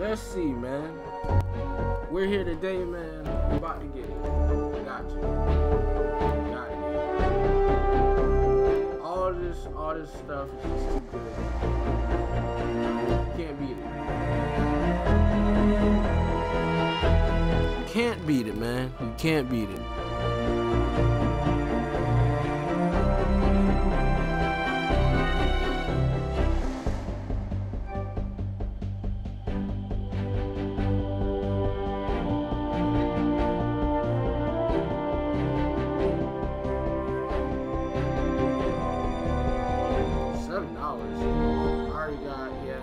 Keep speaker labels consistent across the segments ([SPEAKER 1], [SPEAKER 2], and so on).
[SPEAKER 1] let's see, man. We're here today, man. We're about to get it. Got you. Got it. All this stuff is just too good. Can't beat it. Can't beat it, man. You can't beat it. $7. I already got, yeah,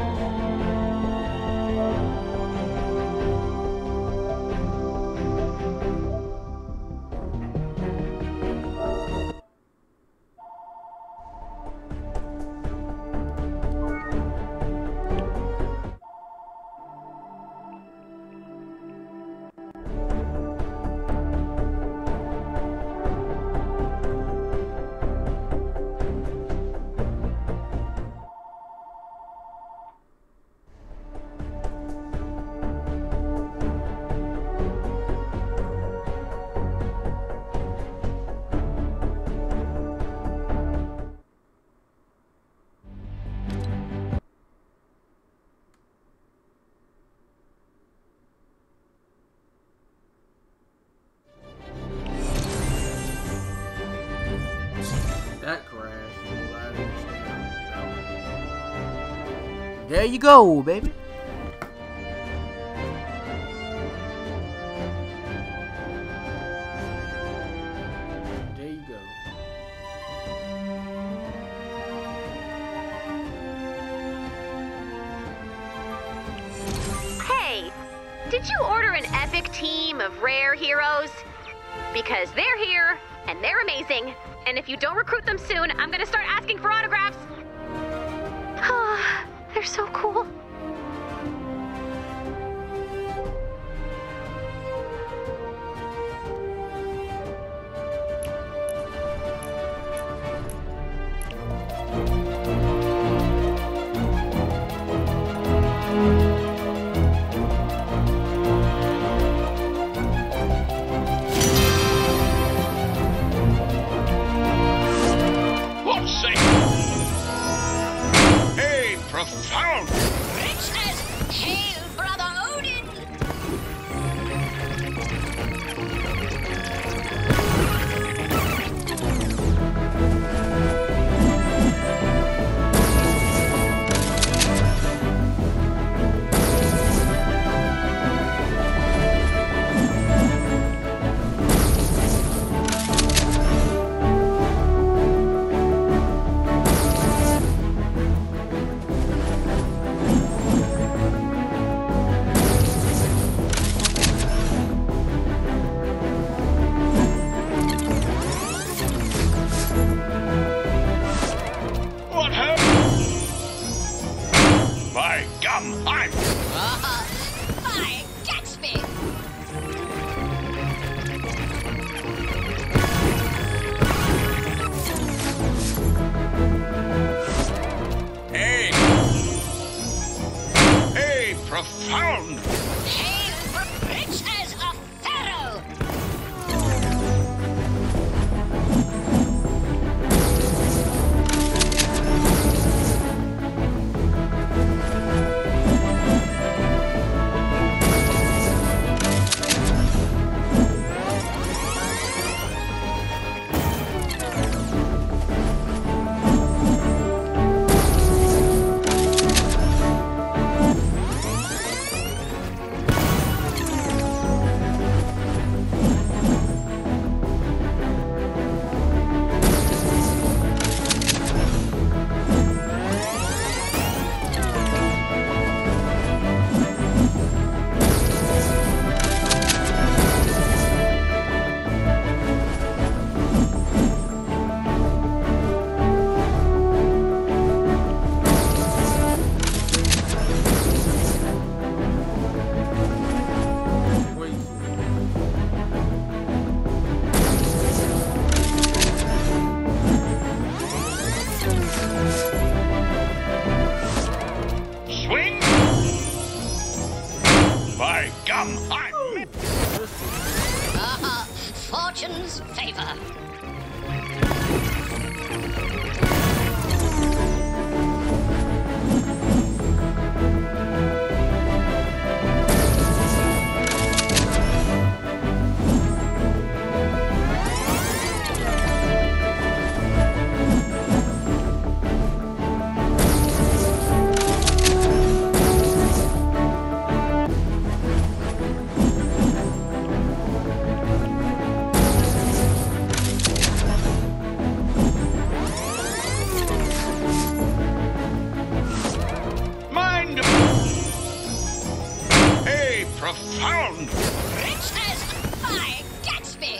[SPEAKER 1] that crashed. There you go, baby. There you go.
[SPEAKER 2] Hey, did you order an epic team of rare heroes? Because they're here, and they're amazing, and if you don't recruit them soon, I'm gonna start asking for autographs. Ah, they're so cool.
[SPEAKER 3] Profound!
[SPEAKER 4] Rich as hail, brother Odin!
[SPEAKER 3] By gum, I'm...
[SPEAKER 4] By Gatsby!
[SPEAKER 3] Hey! Hey, profound!
[SPEAKER 4] Hail, rich as a pharaoh!
[SPEAKER 3] By gum, I'm...
[SPEAKER 4] Fortune's favor.
[SPEAKER 3] Profound!
[SPEAKER 4] Rich as I Gatsby.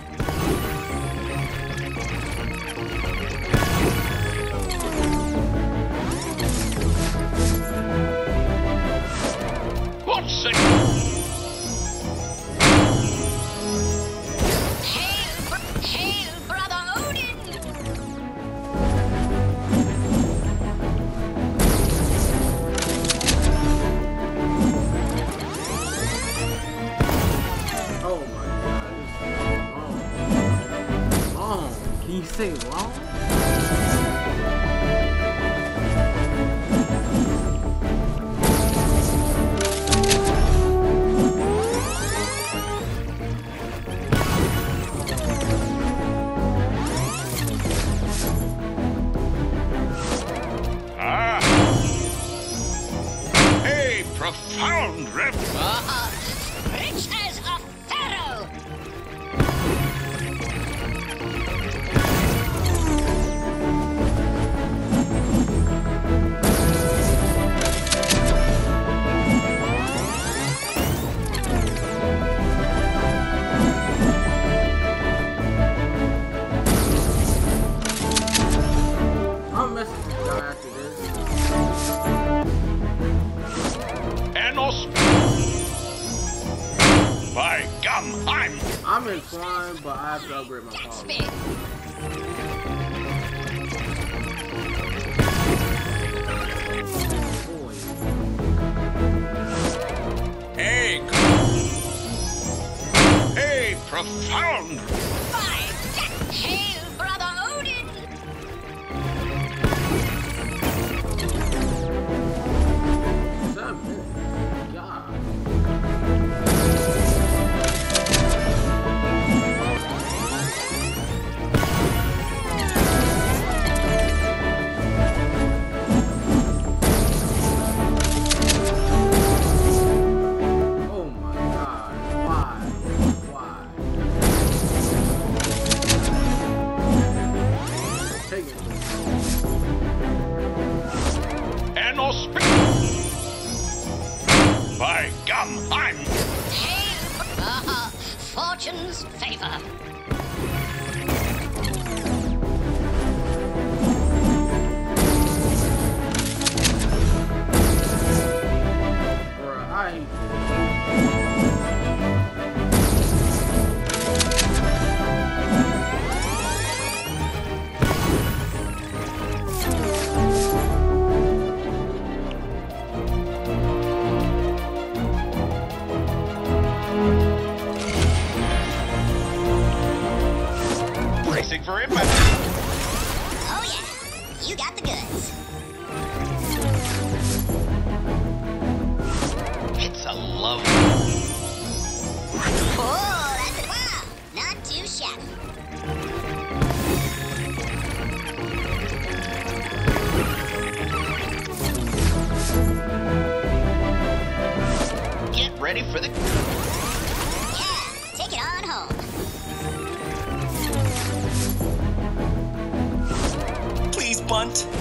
[SPEAKER 3] What's it?
[SPEAKER 4] Hail, brother Odin!
[SPEAKER 1] Oh my god, this is long. Can you say long?
[SPEAKER 3] Ah! A profound rip!
[SPEAKER 4] Rich as a pharaoh.
[SPEAKER 1] I'm messing with y'all after this.
[SPEAKER 3] Enos. By gum,
[SPEAKER 1] I'm inclined, but I have to upgrade my power.
[SPEAKER 4] Gatsby.
[SPEAKER 1] Boy.
[SPEAKER 3] A profound!
[SPEAKER 4] Hail, brother Odin!
[SPEAKER 1] 7 minutes. God. Oh my god. Why? Take it.
[SPEAKER 3] Enos. By gum,
[SPEAKER 4] Hail, Fortune's favor.
[SPEAKER 1] Bruh, I hate
[SPEAKER 3] bracing for impact.
[SPEAKER 4] Oh yeah, you got the goods.
[SPEAKER 3] It's a love.
[SPEAKER 4] Oh, that's it. Wow, not too shabby.
[SPEAKER 3] Get ready for the...
[SPEAKER 4] Yeah, take it on home.
[SPEAKER 5] Please, bunt.